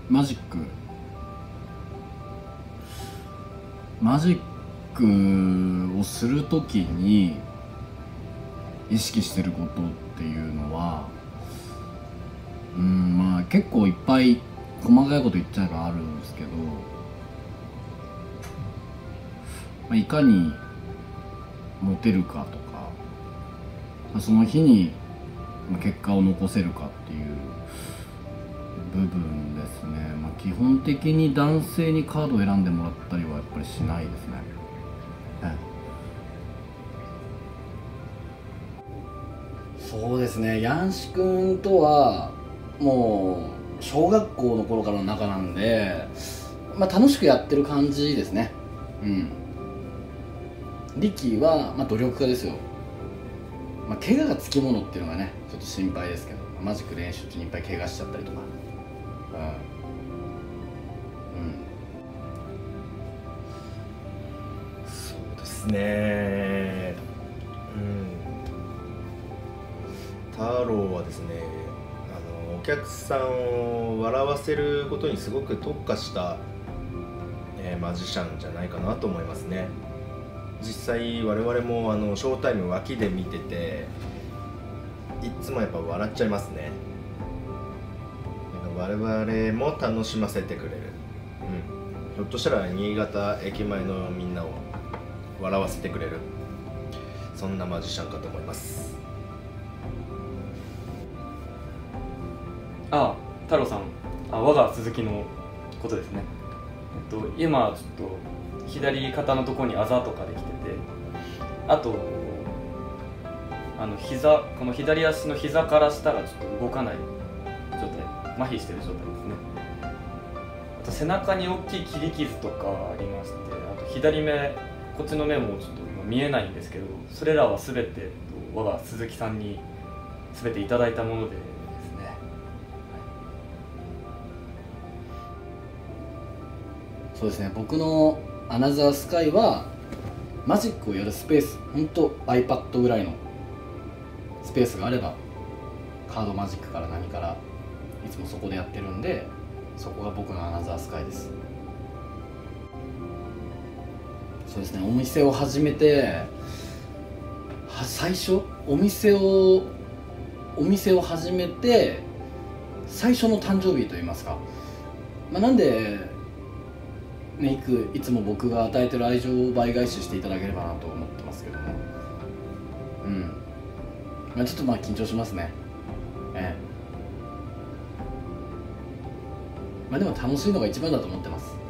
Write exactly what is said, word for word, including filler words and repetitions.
マジックマジックをするときに意識してることっていうのは、うんまあ結構いっぱい細かいこと言っちゃえばあるんですけど、まあ、いかにモテるかとか、まあ、その日に結果を残せるかっていう部分ですね。まあ、基本的に男性にカードを選んでもらったりはやっぱりしないですね。そうですね、ヤンシ君とはもう小学校の頃からの仲なんで、まあ、楽しくやってる感じですね。うんリキは、まあ、努力家ですよ。まあ、怪我がつきものっていうのがねちょっと心配ですけど、マジック練習中にいっぱい怪我しちゃったりとか、うんうんそうですね。うん太郎はですね、あのお客さんを笑わせることにすごく特化した、えーマジシャンじゃないかなと思いますね。実際我々もあのショータイム脇で見てていつもやっぱ笑っちゃいますね。なんか我々も楽しませてくれる、うん、ひょっとしたら新潟駅前のみんなを笑わせてくれる、そんなマジシャンかと思います。 ああ、太郎さん、あ、我が鈴木のことですね。えっと、今ちょっと左肩のところにあざとかできてて、あとあの膝、この左足の膝から下がちょっと動かない状態、麻痺してる状態ですね。あと背中に大きい切り傷とかありまして、あと左目、こっちの目もちょっと今見えないんですけど、それらは全て我が鈴木さんに全ていただいたものでですね。 そうですね、僕のアナザースカイはマジックをやるスペース、ほんと iPad ぐらいのスペースがあればカードマジックから何からいつもそこでやってるんで、そこが僕のアナザースカイです。そうですね、お店を始めては最初お店をお店を始めて最初の誕生日といいますか、まあ、なんでね、いくいつも僕が与えてる愛情を倍返ししていただければなと思ってますけども、うん、まあ、ちょっとまあ緊張しますね。ええ、まあでも楽しいのが一番だと思ってます。